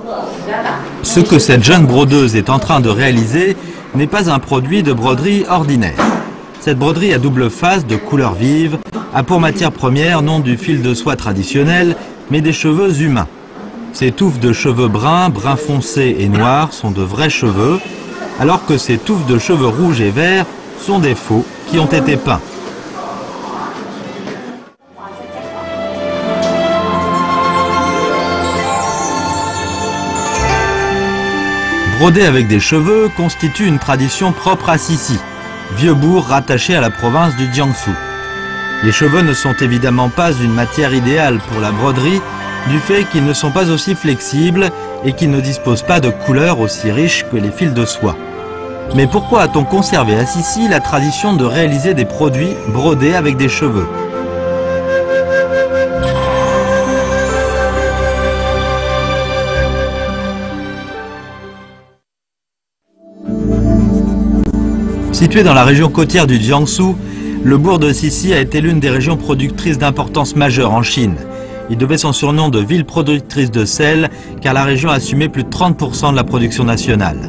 Ce que cette jeune brodeuse est en train de réaliser n'est pas un produit de broderie ordinaire. Cette broderie à double face de couleurs vives a pour matière première non du fil de soie traditionnel, mais des cheveux humains. Ces touffes de cheveux bruns, brun foncé et noirs sont de vrais cheveux, alors que ces touffes de cheveux rouges et verts sont des faux qui ont été peints. Broder avec des cheveux constitue une tradition propre à Sisi, vieux bourg rattaché à la province du Jiangsu. Les cheveux ne sont évidemment pas une matière idéale pour la broderie, du fait qu'ils ne sont pas aussi flexibles et qu'ils ne disposent pas de couleurs aussi riches que les fils de soie. Mais pourquoi a-t-on conservé à Sisi la tradition de réaliser des produits brodés avec des cheveux ? Situé dans la région côtière du Jiangsu, le bourg de Sisi a été l'une des régions productrices d'importance majeure en Chine. Il devait son surnom de ville productrice de sel, car la région assumait plus de 30% de la production nationale.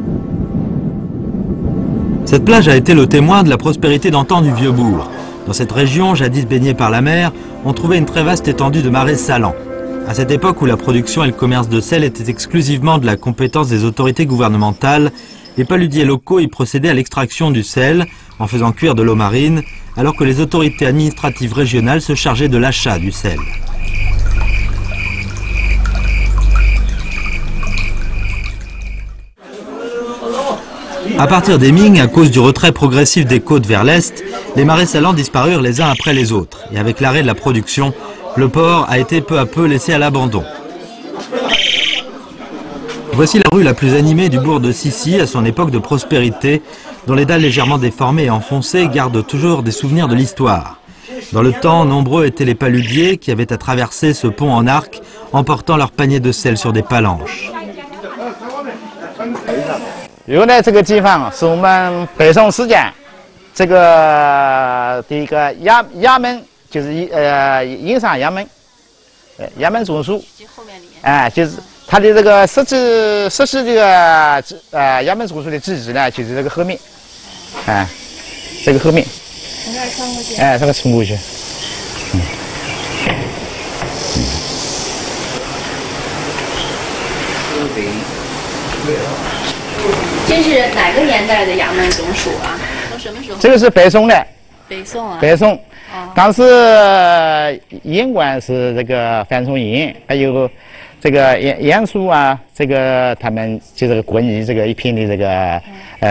Cette plage a été le témoin de la prospérité d'antan du vieux bourg. Dans cette région, jadis baignée par la mer, on trouvait une très vaste étendue de marais salants. À cette époque où la production et le commerce de sel étaient exclusivement de la compétence des autorités gouvernementales, les paludiers locaux y procédaient à l'extraction du sel en faisant cuire de l'eau marine, alors que les autorités administratives régionales se chargeaient de l'achat du sel. À partir des Ming, à cause du retrait progressif des côtes vers l'est, les marais salants disparurent les uns après les autres. Et avec l'arrêt de la production, le port a été peu à peu laissé à l'abandon. Voici la rue la plus animée du bourg de Sisi à son époque de prospérité, dont les dalles légèrement déformées et enfoncées gardent toujours des souvenirs de l'histoire. Dans le temps, nombreux étaient les paludiers qui avaient à traverser ce pont en arc en portant leur panier de sel sur des palanches. 原来这个地方是我们北宋时间这个的一个衙门，就是营上衙门，衙门总署，就是它的这个实施这个衙门总署的职责呢，就是这个后面，这个后面，这个冲过去， 这是哪个年代的衙门总署啊？从什么时候？ 这个是北宋的。 北宋啊。 北宋。当时盐官是这个范仲淹，还有这个严肃啊，这个他们就这个国艺这个一片的这个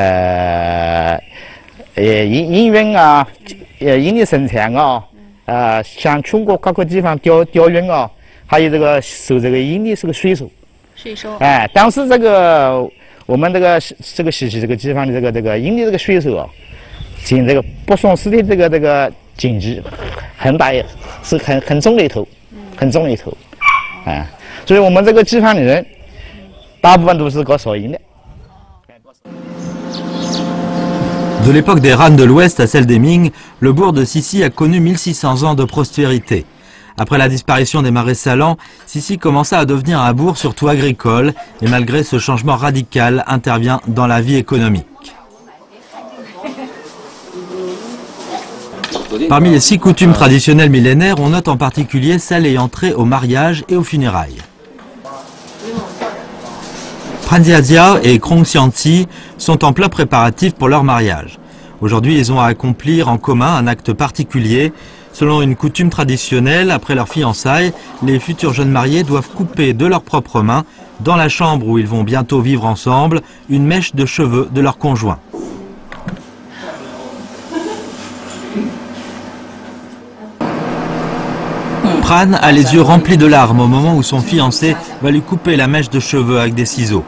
音乐啊，音乐生产啊，向全国各个地方调运啊，还有这个收这个音的这个税收。 税收。 当时这个。 我们这个西西这个地方的这个营的这个税收啊，进这个北宋时的这个经济很大，是很重的一头，很重的一头，所以我们这个地方的人，大部分都是搞手艺的。 De l'époque des Han de l'Ouest à celle des Ming, le bourg de Sisi a connu 1600 ans de prospérité. Après la disparition des marais salants, Sisi commença à devenir un bourg surtout agricole et malgré ce changement radical intervient dans la vie économique. Parmi les 6 coutumes traditionnelles millénaires, on note en particulier celle ayant trait au mariage et aux funérailles. Pranjiazia et Krong Xiangqi sont en plein préparatif pour leur mariage. Aujourd'hui, ils ont à accomplir en commun un acte particulier. Selon une coutume traditionnelle, après leur fiançailles, les futurs jeunes mariés doivent couper de leurs propres mains, dans la chambre où ils vont bientôt vivre ensemble, une mèche de cheveux de leur conjoint. Pran a les yeux remplis de larmes au moment où son fiancé va lui couper la mèche de cheveux avec des ciseaux.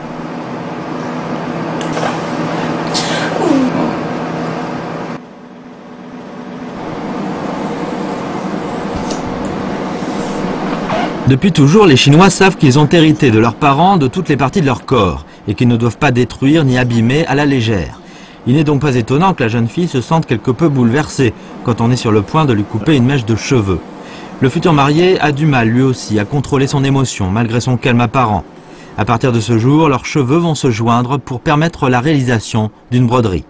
Depuis toujours, les Chinois savent qu'ils ont hérité de leurs parents de toutes les parties de leur corps et qu'ils ne doivent pas détruire ni abîmer à la légère. Il n'est donc pas étonnant que la jeune fille se sente quelque peu bouleversée quand on est sur le point de lui couper une mèche de cheveux. Le futur marié a du mal lui aussi à contrôler son émotion malgré son calme apparent. À partir de ce jour, leurs cheveux vont se joindre pour permettre la réalisation d'une broderie.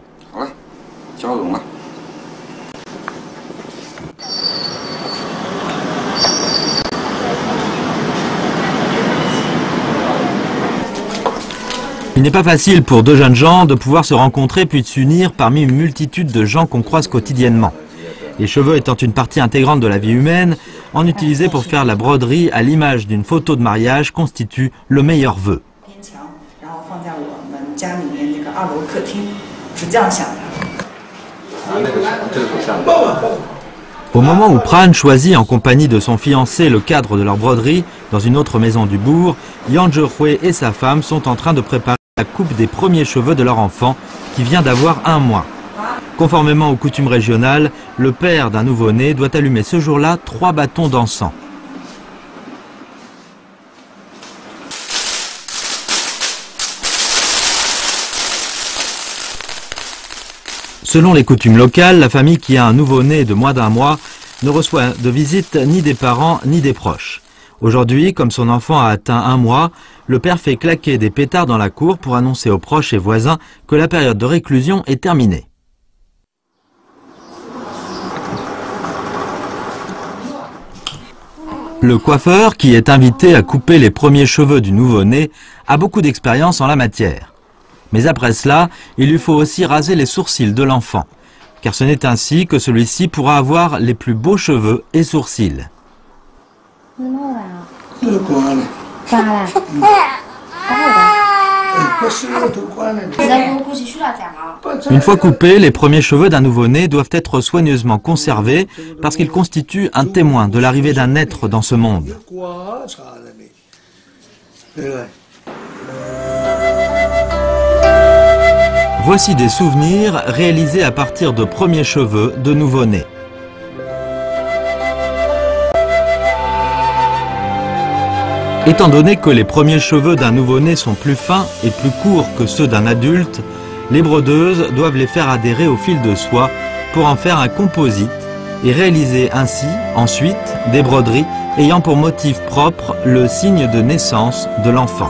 Il n'est pas facile pour deux jeunes gens de pouvoir se rencontrer puis de s'unir parmi une multitude de gens qu'on croise quotidiennement. Les cheveux étant une partie intégrante de la vie humaine, en utiliser pour faire la broderie à l'image d'une photo de mariage constitue le meilleur vœu. Au moment où Pran choisit en compagnie de son fiancé le cadre de leur broderie dans une autre maison du bourg, Yang Zhehui et sa femme sont en train de préparer la coupe des premiers cheveux de leur enfant qui vient d'avoir 1 mois. Conformément aux coutumes régionales, le père d'un nouveau-né doit allumer ce jour-là 3 bâtons d'encens. Selon les coutumes locales, la famille qui a un nouveau-né de moins d'1 mois ne reçoit de visite ni des parents ni des proches. Aujourd'hui, comme son enfant a atteint 1 mois, le père fait claquer des pétards dans la cour pour annoncer aux proches et voisins que la période de réclusion est terminée. Le coiffeur, qui est invité à couper les premiers cheveux du nouveau-né, a beaucoup d'expérience en la matière. Mais après cela, il lui faut aussi raser les sourcils de l'enfant, car ce n'est ainsi que celui-ci pourra avoir les plus beaux cheveux et sourcils. Une fois coupés, les premiers cheveux d'un nouveau-né doivent être soigneusement conservés parce qu'ils constituent un témoin de l'arrivée d'un être dans ce monde. Voici des souvenirs réalisés à partir de premiers cheveux de nouveau-nés. Étant donné que les premiers cheveux d'un nouveau-né sont plus fins et plus courts que ceux d'un adulte, les brodeuses doivent les faire adhérer au fil de soie pour en faire un composite et réaliser ainsi, ensuite, des broderies ayant pour motif propre le signe de naissance de l'enfant.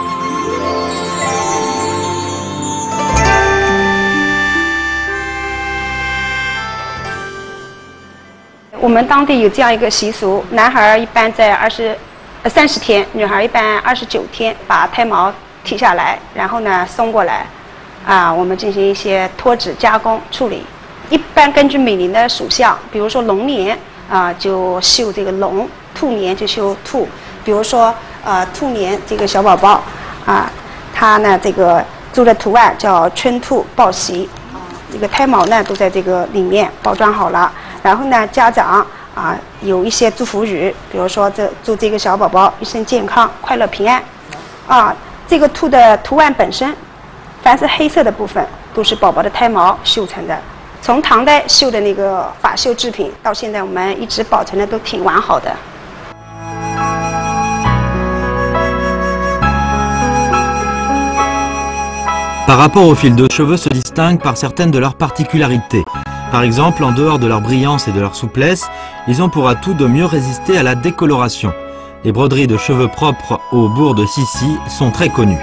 我们当地有这样一个习俗，男孩一般在30天，女孩一般29天，把胎毛剃下来，然后呢松过来，我们进行一些脱脂加工处理。一般根据每年的属相，比如说龙年就绣这个龙，兔年就绣兔。比如说兔年这个小宝宝他呢这个做的图案叫春兔报喜，这个胎毛呢都在这个里面包装好了。然后呢，家长有一些祝福语，比如说祝这个小宝宝一生健康、快乐、平安。这个兔的图案本身，凡是黑色的部分都是宝宝的胎毛绣成的。从唐代绣的那个法绣制品，到现在我们一直保存的都挺完好的。 Par rapport au fil de cheveux se distinguent par certaines de leurs particularités. Par exemple, en dehors de leur brillance et de leur souplesse, ils ont pour atout de mieux résister à la décoloration. Les broderies de cheveux propres au bourg de Sissi sont très connues.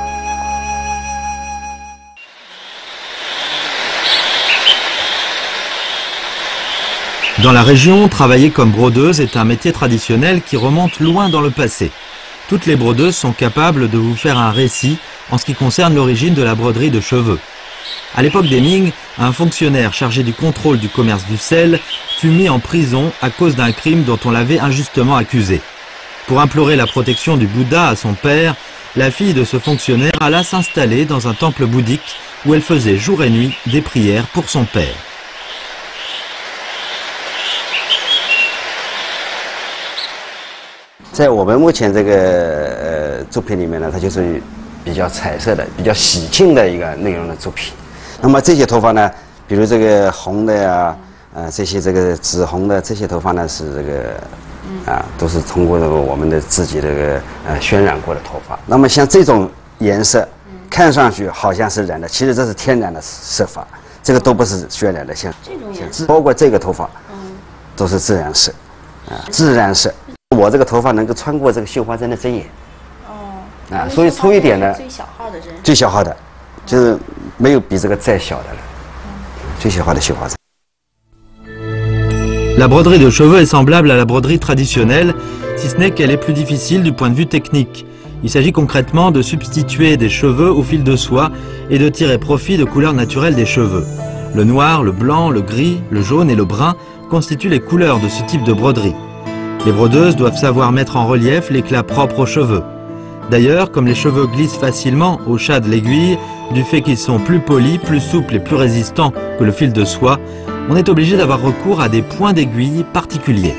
Dans la région, travailler comme brodeuse est un métier traditionnel qui remonte loin dans le passé. Toutes les brodeuses sont capables de vous faire un récit en ce qui concerne l'origine de la broderie de cheveux. À l'époque des Ming, un fonctionnaire chargé du contrôle du commerce du sel fut mis en prison à cause d'un crime dont on l'avait injustement accusé. Pour implorer la protection du Bouddha à son père, la fille de ce fonctionnaire alla s'installer dans un temple bouddhique où elle faisait jour et nuit des prières pour son père. Dans我们目前这个作品里面呢，它就是比较彩色的、比较喜庆的一个内容的作品。那么这些头发呢，比如这个红的呀，这些这个紫红的这些头发呢，是这个都是通过这个我们的自己这个渲染过的头发。那么像这种颜色，看上去好像是染的，其实这是天然的色发，这个都不是渲染的，像这种颜色，包括这个头发，都是自然色，自然色。我这个头发能够穿过这个绣花针的针眼， 啊，所以粗一点的最小号的针， 最小号的，就是没有比这个再小的了，最小号的绣花针。 La broderie de cheveux est semblable à la broderie traditionnelle, si ce n'est qu'elle est plus difficile du point de vue technique. Il s'agit concrètement de substituer des cheveux au fil de soie et de tirer profit de couleurs naturelles des cheveux. Le noir, le blanc, le gris, le jaune et le brun constituent les couleurs de ce type de broderie. Les brodeuses doivent savoir mettre en relief l'éclat propre aux cheveux. D'ailleurs, comme les cheveux glissent facilement au chat de l'aiguille, du fait qu'ils sont plus polis, plus souples et plus résistants que le fil de soie, on est obligé d'avoir recours à des points d'aiguille particuliers.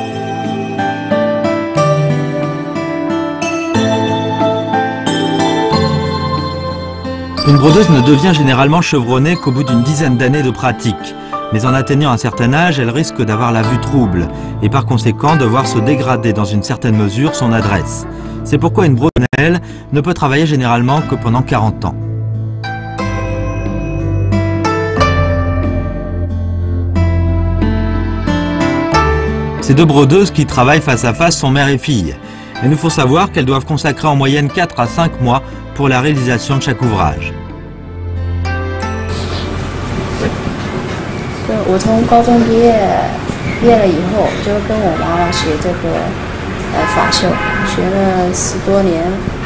Une brodeuse ne devient généralement chevronnée qu'au bout d'une dizaine d'années de pratique. Mais en atteignant un certain âge, elle risque d'avoir la vue trouble et par conséquent de voir se dégrader dans une certaine mesure son adresse. C'est pourquoi une brodeuse ne peut travailler généralement que pendant 40 ans. Ces deux brodeuses qui travaillent face à face sont mère et fille. Et il faut savoir qu'elles doivent consacrer en moyenne 4 à 5 mois pour la réalisation de chaque ouvrage. 我从高中毕业了以后，就跟我妈妈学这个法绣，学了10多年。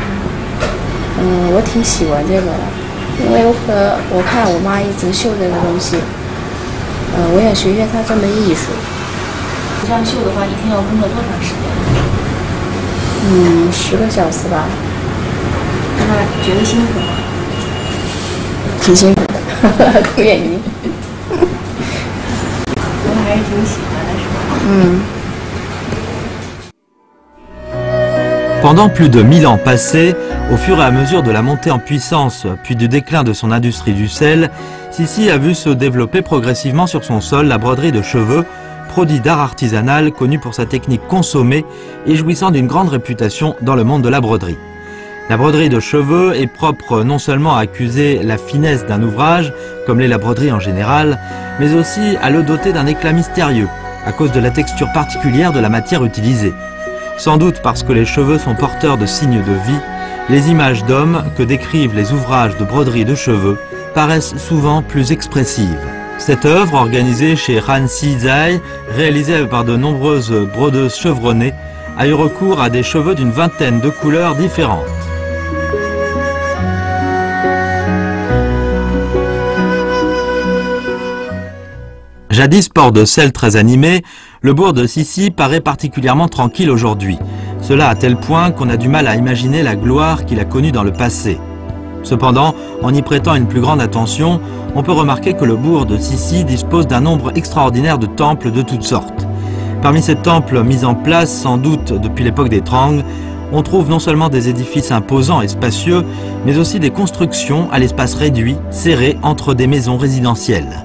我挺喜欢这个的，因为我看我妈一直绣这个东西，我也学她这门艺术。这样绣的话，一天要工作多长时间？10个小时吧。那觉得辛苦吗？挺辛苦的，不愿意。 Pendant plus de 1000 ans passés, au fur et à mesure de la montée en puissance puis du déclin de son industrie du sel, Sissi a vu se développer progressivement sur son sol la broderie de cheveux, produit d'art artisanal connu pour sa technique consommée et jouissant d'une grande réputation dans le monde de la broderie. La broderie de cheveux est propre non seulement à accuser la finesse d'un ouvrage, comme l'est la broderie en général, mais aussi à le doter d'un éclat mystérieux, à cause de la texture particulière de la matière utilisée. Sans doute parce que les cheveux sont porteurs de signes de vie, les images d'hommes que décrivent les ouvrages de broderie de cheveux paraissent souvent plus expressives. Cette œuvre, organisée chez Han Si Zai, réalisée par de nombreuses brodeuses chevronnées, a eu recours à des cheveux d'une vingtaine de couleurs différentes. Jadis port de sel très animé, le bourg de Sissi paraît particulièrement tranquille aujourd'hui. Cela à tel point qu'on a du mal à imaginer la gloire qu'il a connue dans le passé. Cependant, en y prêtant une plus grande attention, on peut remarquer que le bourg de Sissi dispose d'un nombre extraordinaire de temples de toutes sortes. Parmi ces temples mis en place sans doute depuis l'époque des Trang, on trouve non seulement des édifices imposants et spacieux, mais aussi des constructions à l'espace réduit, serrées entre des maisons résidentielles.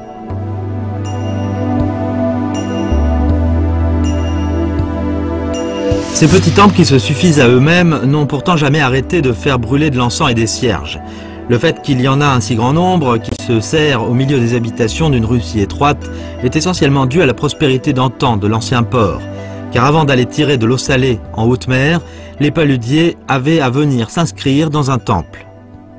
Ces petits temples qui se suffisent à eux-mêmes n'ont pourtant jamais arrêté de faire brûler de l'encens et des cierges. Le fait qu'il y en a un si grand nombre qui se serrent au milieu des habitations d'une rue si étroite est essentiellement dû à la prospérité d'antan de l'ancien port. Car avant d'aller tirer de l'eau salée en haute mer, les paludiers avaient à venir s'inscrire dans un temple.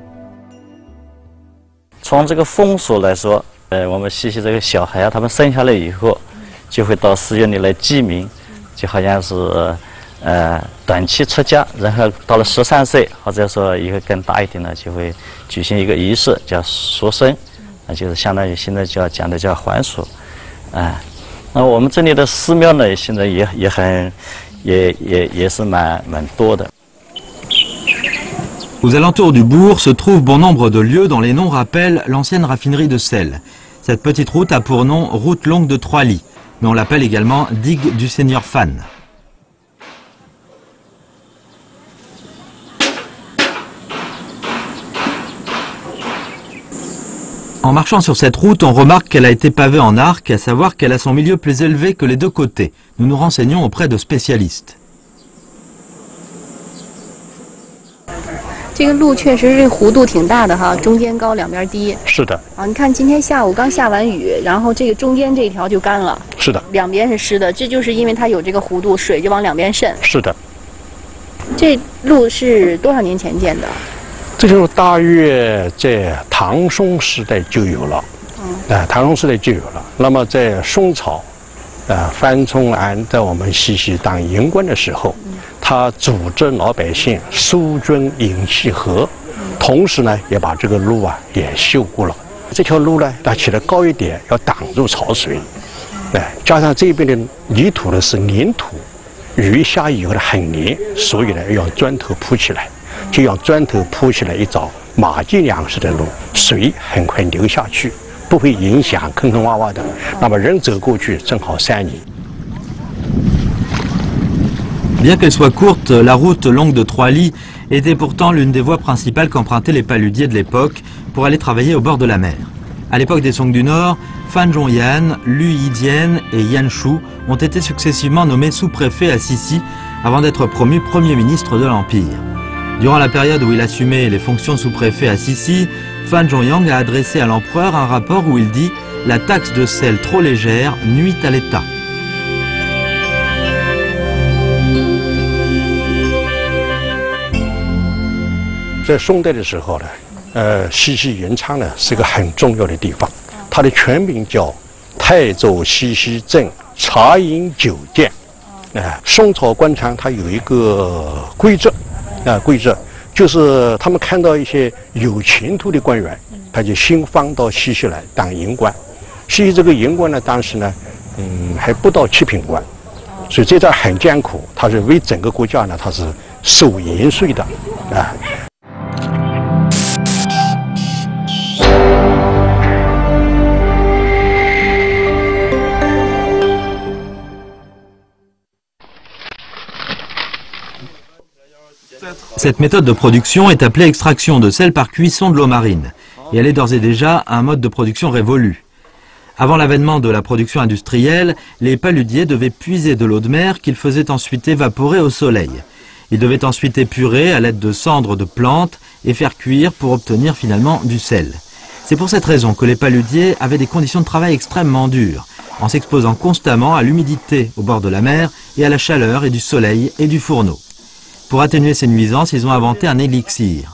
从这个风俗来说，我们西西这个小孩啊，他们生下来以后，就会到寺院里来祭名，就好像是短期出家，然后到了13岁，或者说以后更大一点呢，就会举行一个仪式，叫赎身，就是相当于现在就要讲的叫还俗，那我们这里的寺庙呢，现在也是蛮多的。 Aux alentours du bourg se trouvent bon nombre de lieux dont les noms rappellent l'ancienne raffinerie de sel. Cette petite route a pour nom route longue de 3 lits, mais on l'appelle également digue du Seigneur Fan. En marchant sur cette route, on remarque qu'elle a été pavée en arc, à savoir qu'elle a son milieu plus élevé que les deux côtés. Nous nous renseignons auprès de spécialistes. 这个路确实是弧度挺大的哈，中间高两边低。 是的。 啊，你看今天下午刚下完雨，然后这个中间这一条就干了。 是的。 两边是湿的，这就是因为它有这个弧度，水就往两边渗。 是的。 这路是多少年前建的？ 这就大约在唐宋时代就有了。唐宋时代就有了。那么在宋朝，范仲淹在我们西溪当营官的时候，他组织老百姓疏浚引溪河，同时呢也把这个路也修过了。这条路呢，它起得高一点，要挡住潮水。加上这边的泥土呢是粘土，雨下以后呢很黏，所以呢要用砖头铺起来，就用砖头铺起来一条马迹两式的路，水很快流下去，不会影响坑坑洼洼的。那么人走过去正好3米。 Bien qu'elle soit courte, la route longue de 3 lits était pourtant l'une des voies principales qu'empruntaient les paludiers de l'époque pour aller travailler au bord de la mer. À l'époque des Song du Nord, Fan Zhongyan, Lu Yidien et Yan Shu ont été successivement nommés sous-préfets à Sisi avant d'être promus Premier ministre de l'Empire. Durant la période où il assumait les fonctions sous-préfet à Sisi, Fan Zhongyang a adressé à l'empereur un rapport où il dit « La taxe de sel trop légère nuit à l'État ». 在宋代的时候呢，西溪盐仓呢是个很重要的地方，它的全名叫泰州西溪镇茶饮酒店。宋朝官场它有一个规则，规则就是他们看到一些有前途的官员，他就先放到西溪来当营官。西溪这个营官呢，当时呢，还不到7品官，所以这点很艰苦。他是为整个国家呢，他是收盐税的， Cette méthode de production est appelée extraction de sel par cuisson de l'eau marine, et elle est d'ores et déjà un mode de production révolu. Avant l'avènement de la production industrielle, les paludiers devaient puiser de l'eau de mer qu'ils faisaient ensuite évaporer au soleil. Ils devaient ensuite épurer à l'aide de cendres de plantes et faire cuire pour obtenir finalement du sel. C'est pour cette raison que les paludiers avaient des conditions de travail extrêmement dures, en s'exposant constamment à l'humidité au bord de la mer et à la chaleur et du soleil et du fourneau. Pour atténuer ces nuisances, ils ont inventé un élixir.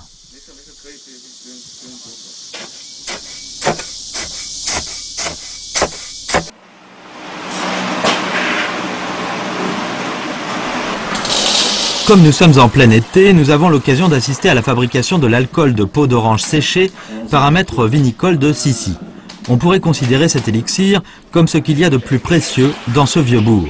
Comme nous sommes en plein été, nous avons l'occasion d'assister à la fabrication de l'alcool de peau d'orange séché par un maître vinicole de Sisi. On pourrait considérer cet élixir comme ce qu'il y a de plus précieux dans ce vieux bourg.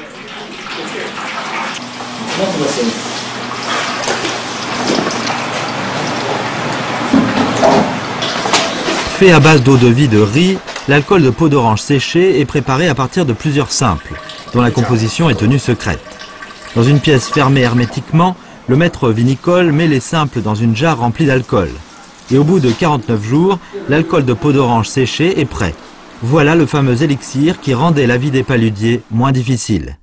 Fait à base d'eau de vie de riz, l'alcool de peau d'orange séché est préparé à partir de plusieurs simples, dont la composition est tenue secrète. Dans une pièce fermée hermétiquement, le maître vinicole met les simples dans une jarre remplie d'alcool. Et au bout de 49 jours, l'alcool de peau d'orange séché est prêt. Voilà le fameux élixir qui rendait la vie des paludiers moins difficile.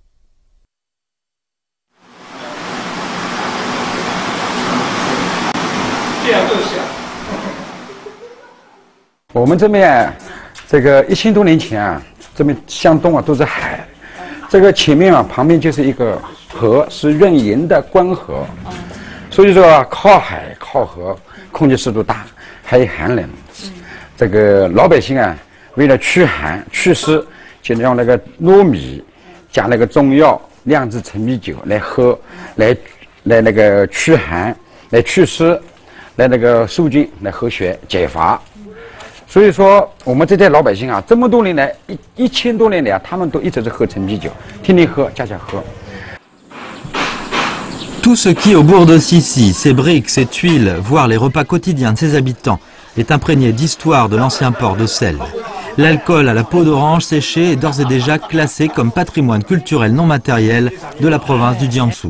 我们这边这个1000多年前这边向东都是海，这个前面旁边就是一个河，是运营的关河，所以说靠海靠河，空气湿度大，还有寒冷。这个老百姓为了驱寒祛湿，就用那个糯米加那个中药酿制陈米酒来喝，来那个驱寒，来祛湿，来那个肃静，来和血解乏。 所以说，我们这些老百姓这么多年来，1000多年来他们都一直是喝陈皮酒，天天喝，家家喝。 Tout ce qui, au bourg de Sisi, ses briques, ses tuiles, voire les repas quotidiens de ses habitants, est imprégné d'histoire de l'ancien port de sel. L'alcool à la peau d'orange séchée est d'ores et déjà classé comme patrimoine culturel non matériel de la province du Jiangsu.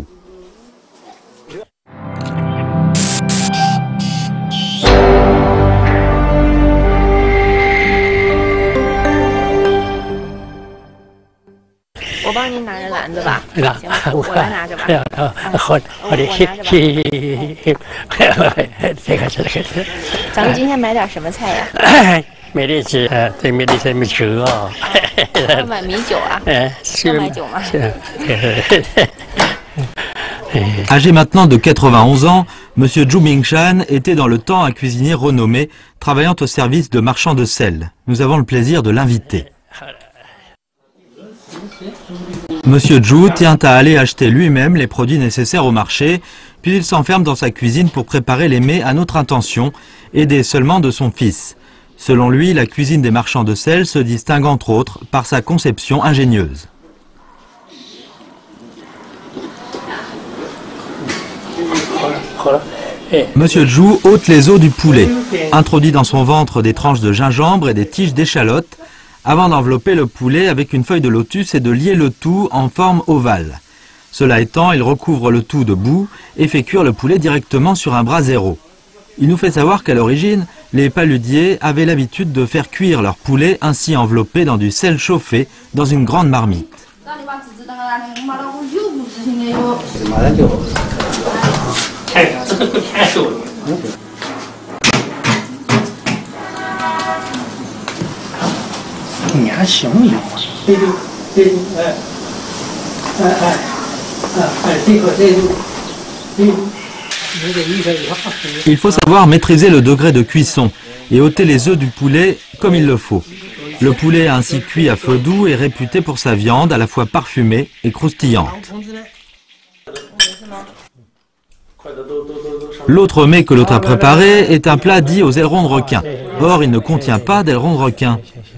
Âgé maintenant de 91 ans, M. Zhu Mingshan était dans le temps un cuisinier renommé, travaillant au service de marchands de sel. Nous avons le plaisir de l'inviter. M. Zhu tient à aller acheter lui-même les produits nécessaires au marché, puis il s'enferme dans sa cuisine pour préparer les mets à notre intention, aidé seulement de son fils. Selon lui, la cuisine des marchands de sel se distingue entre autres par sa conception ingénieuse. Monsieur Zhu ôte les os du poulet, introduit dans son ventre des tranches de gingembre et des tiges d'échalote, avant d'envelopper le poulet avec une feuille de lotus et de lier le tout en forme ovale. Cela étant, il recouvre le tout de boue et fait cuire le poulet directement sur un brasero. Il nous fait savoir qu'à l'origine, les paludiers avaient l'habitude de faire cuire leur poulet ainsi enveloppé dans du sel chauffé dans une grande marmite. Il faut savoir maîtriser le degré de cuisson et ôter les œufs du poulet comme il le faut. Le poulet ainsi cuit à feu doux est réputé pour sa viande à la fois parfumée et croustillante. L'autre mets que l'autre a préparé est un plat dit aux ailerons de requin. Or, il ne contient pas d'ailerons de requin.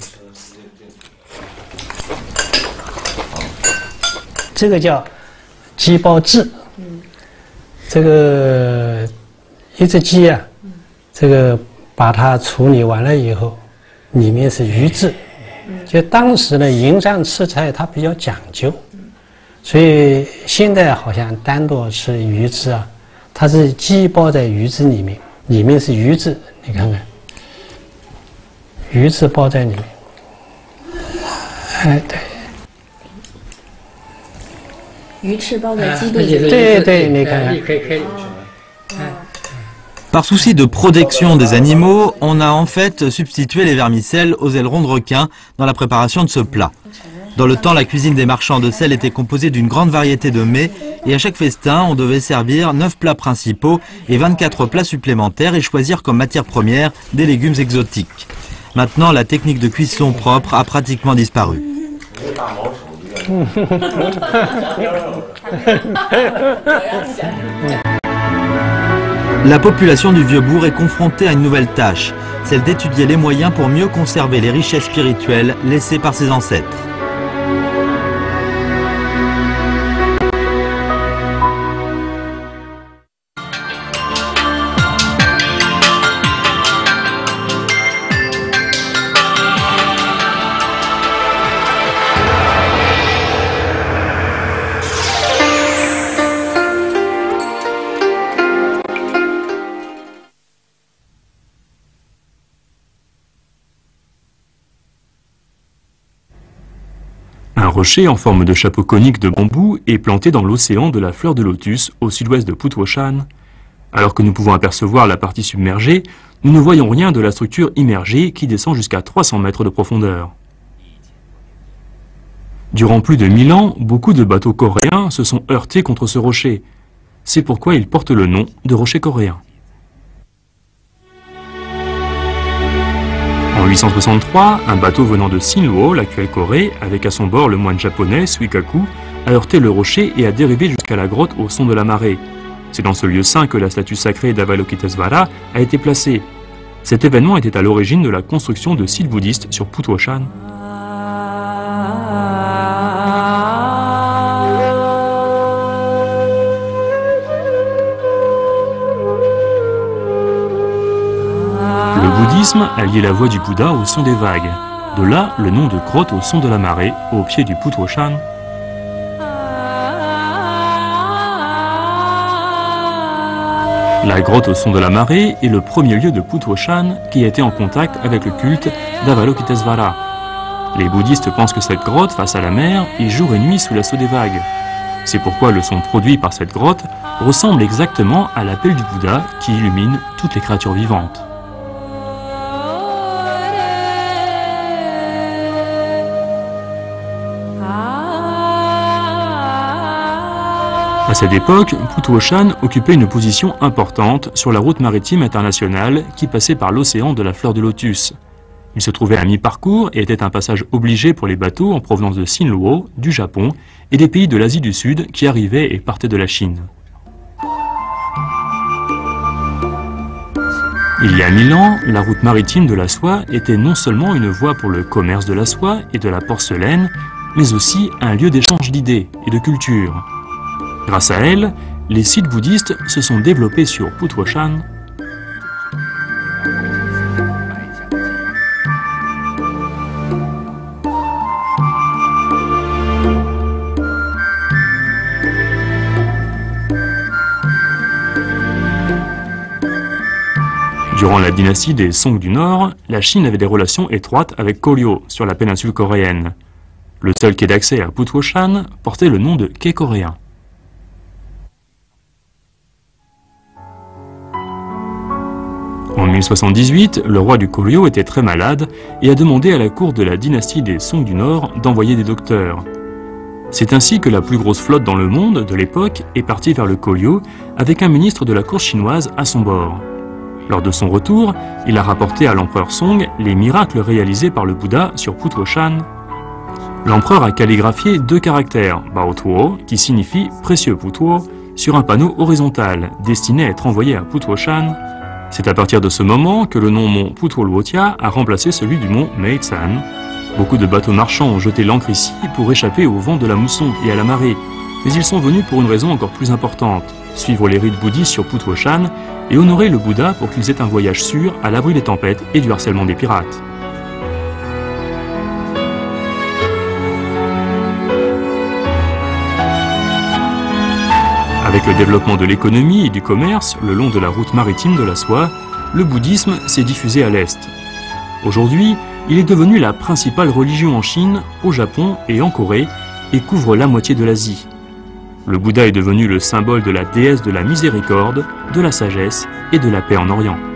Par souci de protection des animaux, on a en fait substitué les vermicelles aux ailerons de requin dans la préparation de ce plat. Dans le temps, la cuisine des marchands de sel était composée d'une grande variété de mets et à chaque festin, on devait servir 9 plats principaux et 24 plats supplémentaires et choisir comme matière première des légumes exotiques. Maintenant, la technique de cuisson propre a pratiquement disparu. La population du Vieux-Bourg est confrontée à une nouvelle tâche, celle d'étudier les moyens pour mieux conserver les richesses spirituelles laissées par ses ancêtres. Un rocher en forme de chapeau conique de bambou est planté dans l'océan de la fleur de lotus au sud-ouest de Putwoshan. Alors que nous pouvons apercevoir la partie submergée, nous ne voyons rien de la structure immergée qui descend jusqu'à 300 mètres de profondeur. Durant plus de 1000 ans, beaucoup de bateaux coréens se sont heurtés contre ce rocher. C'est pourquoi il porte le nom de rocher coréen. En 863, un bateau venant de Sinluo, l'actuelle Corée, avec à son bord le moine japonais Suikaku, a heurté le rocher et a dérivé jusqu'à la grotte au son de la marée. C'est dans ce lieu saint que la statue sacrée d'Avalokitesvara a été placée. Cet événement était à l'origine de la construction de sites bouddhistes sur Putwoshan. Le bouddhisme a lié la voix du Bouddha au son des vagues. De là, le nom de grotte au son de la marée, au pied du Putwoshan. La grotte au son de la marée est le premier lieu de Putwoshan qui a été en contact avec le culte d'Avalokitesvara. Les bouddhistes pensent que cette grotte, face à la mer, est jour et nuit sous l'assaut des vagues. C'est pourquoi le son produit par cette grotte ressemble exactement à l'appel du Bouddha qui illumine toutes les créatures vivantes. À cette époque, Putuoshan occupait une position importante sur la route maritime internationale qui passait par l'océan de la fleur de lotus. Il se trouvait à mi-parcours et était un passage obligé pour les bateaux en provenance de Sinluo, du Japon et des pays de l'Asie du Sud qui arrivaient et partaient de la Chine. Il y a 1000 ans, la route maritime de la soie était non seulement une voie pour le commerce de la soie et de la porcelaine, mais aussi un lieu d'échange d'idées et de culture. Grâce à elle, les sites bouddhistes se sont développés sur Putuoshan. Durant la dynastie des Song du Nord, la Chine avait des relations étroites avec Goryeo sur la péninsule coréenne. Le seul quai d'accès à Putuoshan portait le nom de quai coréen. En 1078, le roi du Goryeo était très malade et a demandé à la cour de la dynastie des Song du Nord d'envoyer des docteurs. C'est ainsi que la plus grosse flotte dans le monde de l'époque est partie vers le Goryeo avec un ministre de la cour chinoise à son bord. Lors de son retour, il a rapporté à l'empereur Song les miracles réalisés par le Bouddha sur Putuoshan. L'empereur a calligraphié 2 caractères, Baotuo, qui signifie précieux Putuo, sur un panneau horizontal destiné à être envoyé à Putuoshan. C'est à partir de ce moment que le nom mont Putuoluotia a remplacé celui du mont Meitsan. Beaucoup de bateaux marchands ont jeté l'ancre ici pour échapper au vent de la mousson et à la marée, mais ils sont venus pour une raison encore plus importante, suivre les rites bouddhistes sur Putuoshan et honorer le Bouddha pour qu'ils aient un voyage sûr à l'abri des tempêtes et du harcèlement des pirates. Avec le développement de l'économie et du commerce le long de la route maritime de la soie, le bouddhisme s'est diffusé à l'Est. Aujourd'hui, il est devenu la principale religion en Chine, au Japon et en Corée et couvre la moitié de l'Asie. Le Bouddha est devenu le symbole de la déesse de la miséricorde, de la sagesse et de la paix en Orient.